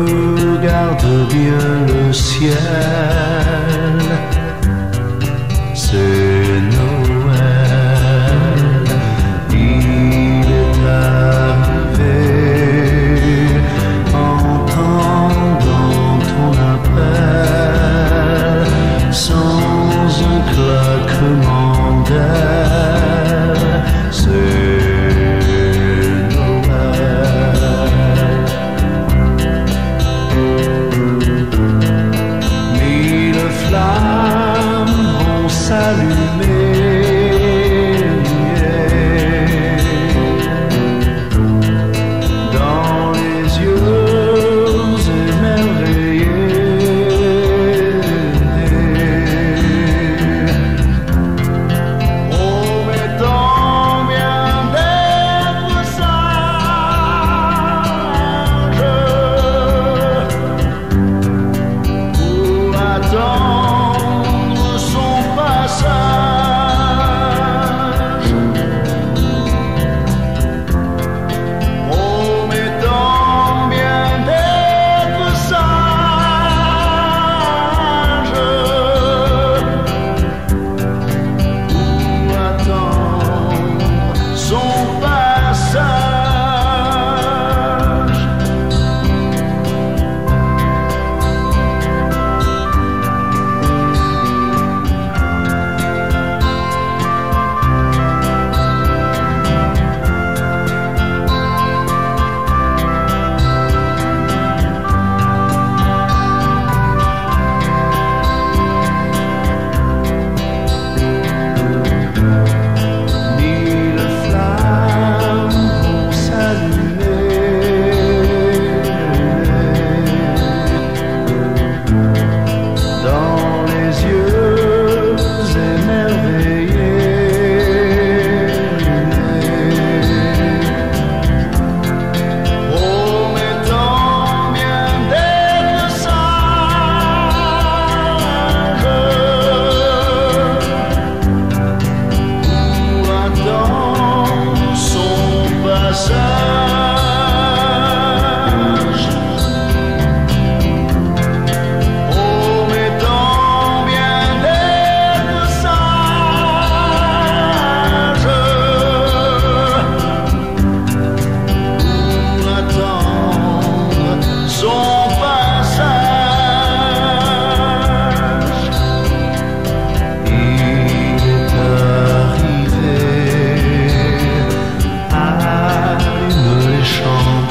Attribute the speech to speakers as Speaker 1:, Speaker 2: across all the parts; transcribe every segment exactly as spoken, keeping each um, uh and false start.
Speaker 1: regarde bien le ciel, c'est Noël, il est arrivé, entendant ton appel, sans un claquement d'ailes, c'est s'allumer dans les yeux émerveillés. Promettant bien d'être sage pour attendre son passage, promettant bien d'être sage pour attendre son passage.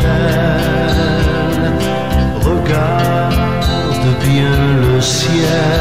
Speaker 1: Regarde bien le ciel.